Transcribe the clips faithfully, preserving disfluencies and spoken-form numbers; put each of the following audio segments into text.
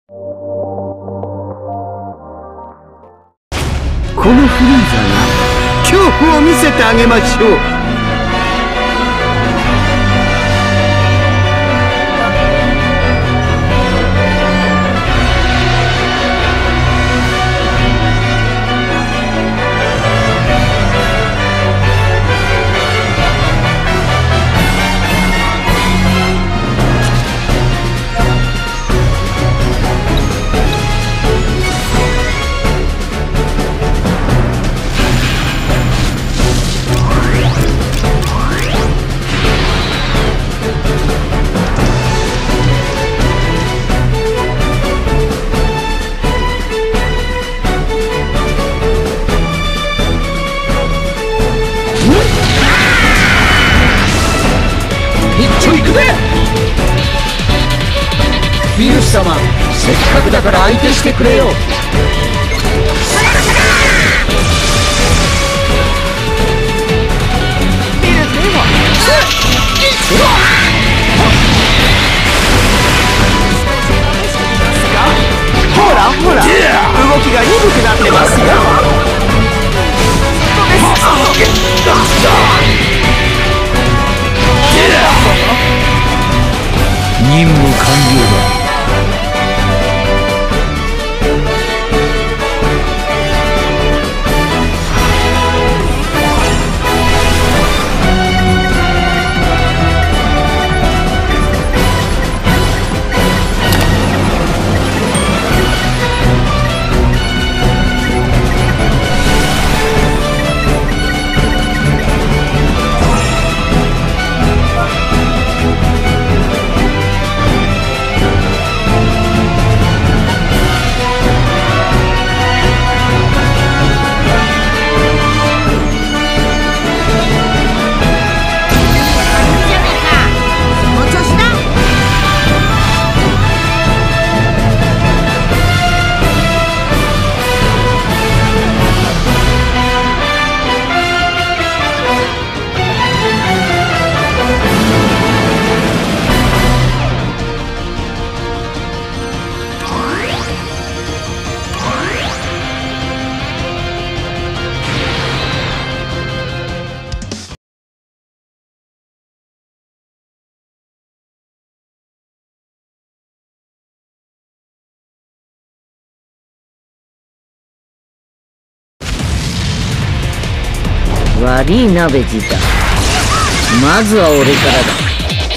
このフリーザが恐怖を見せてあげましょう。 フィルス様、せっかくだから相手してくれよ。 ほらほら、動きが鈍くなってますよ。 任務完了だ。 悪いなベジータ、まずは俺からだ。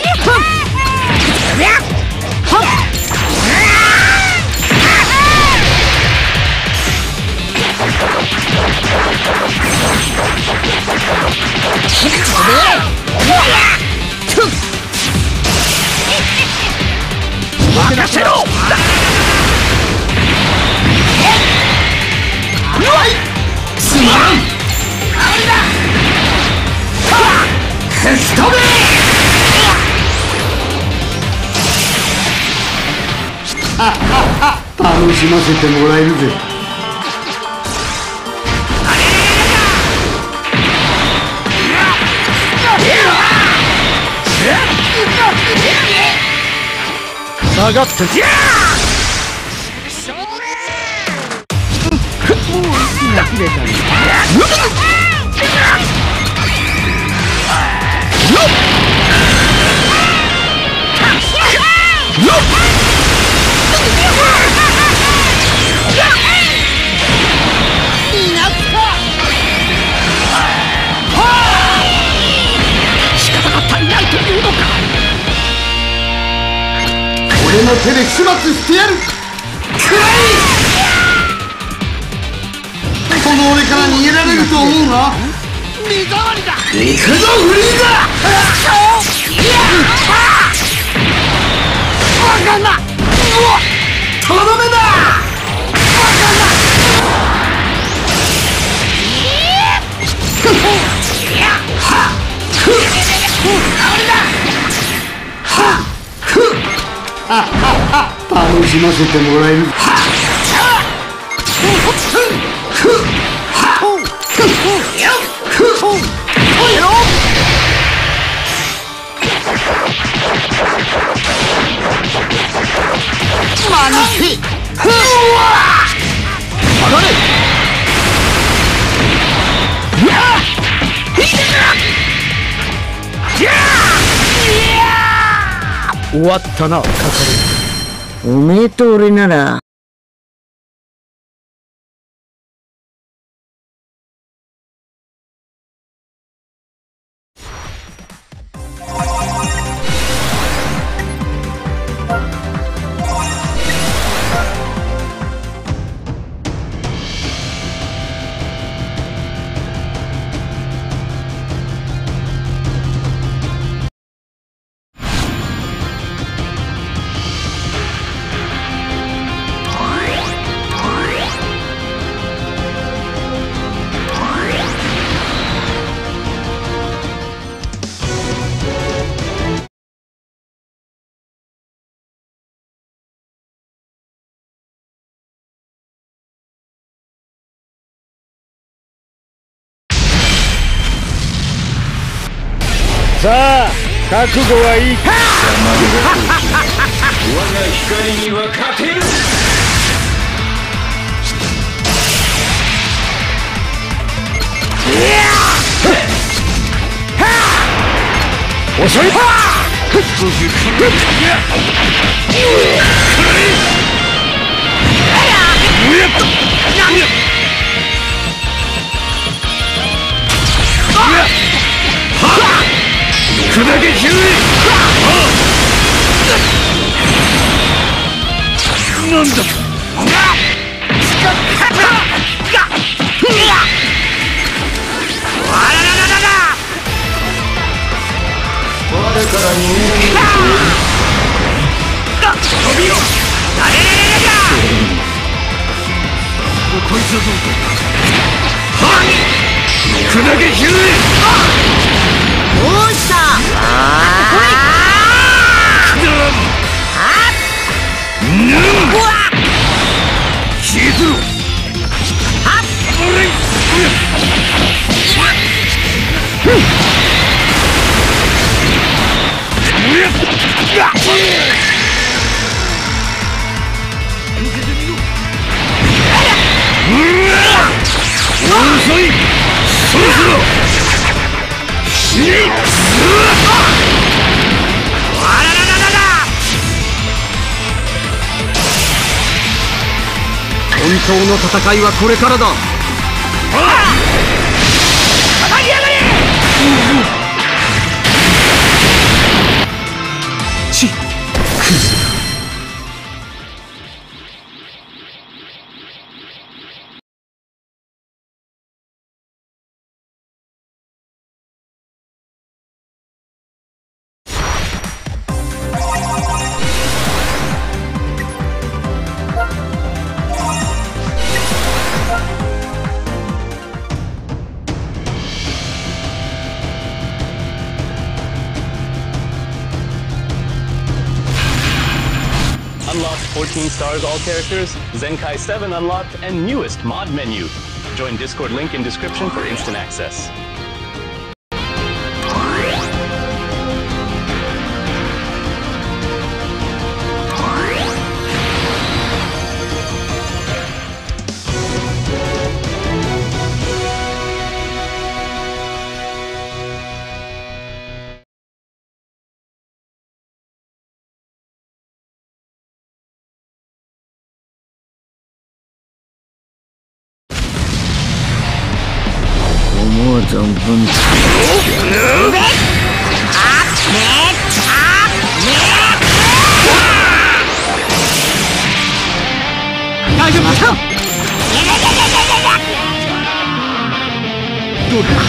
任せろ。すまん。吹き飛べ。 楽しませてもらえるぜ。 下がって。 もう息が切れたんだ。俺の手で始末してやる。くらい。この俺から逃げられると思うな。目障りだ。行くぞフリーザ。バカな。とどめだ。バカな。はっ。ふっ。俺だ。はっ。ふっ。楽しませてもらえる。よっ。 まぬけ。ふわ上がれ。終わったな、かかおめえと俺なら。 さあ、覚悟はいいか。 我が光には勝てる。 遅い。砕けひゅい。なんだ。 我から逃げる。 飛びよ。こいつはどうか。はっ。砕けひゅい。 どうした。 消えてろ。遅い。そろそろ死ね。本当の戦いはこれからだ。ちっ、クズ。 Unlocked fourteen stars all characters, Zenkai seven unlocked, and newest mod menu. Join Discord link in description for instant access. 存分大丈夫か。どうだ。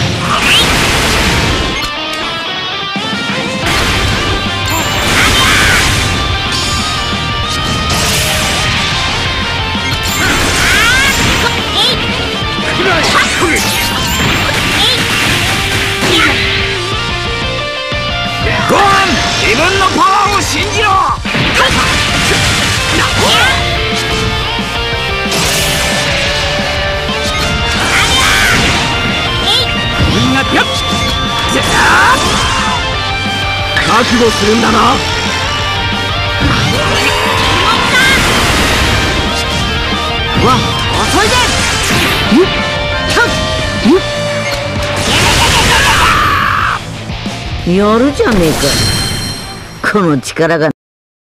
ゴーン、自分のパワーを信じろ。 覚悟するんだな。 わ、遅いぜ。やるじゃねえか。この力が。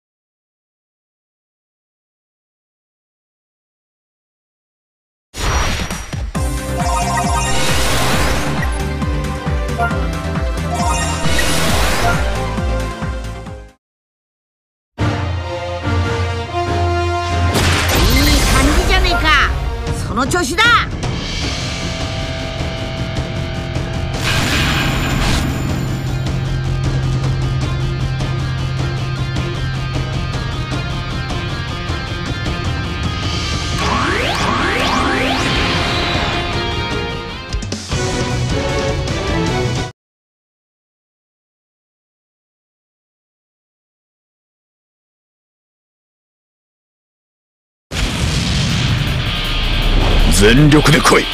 その調子だ。 全力で来い。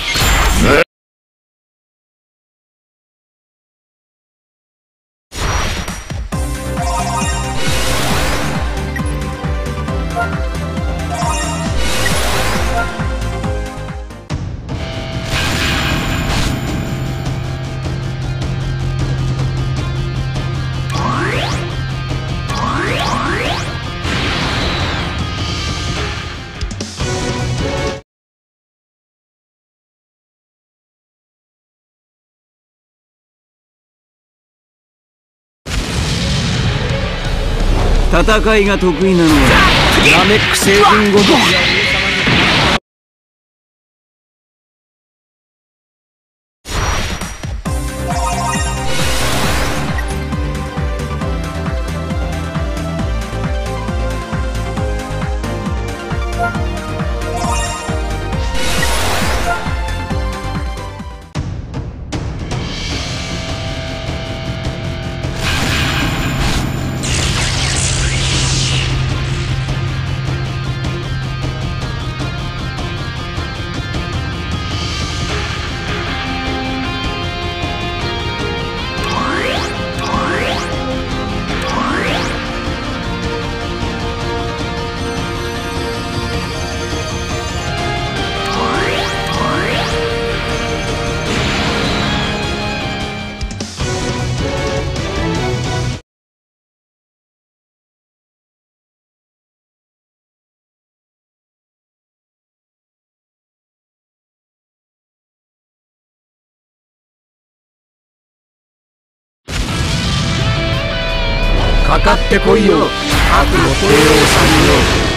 戦いが得意なのはナメック星人ごときがかかってこいよ、悪の帝王さんよ。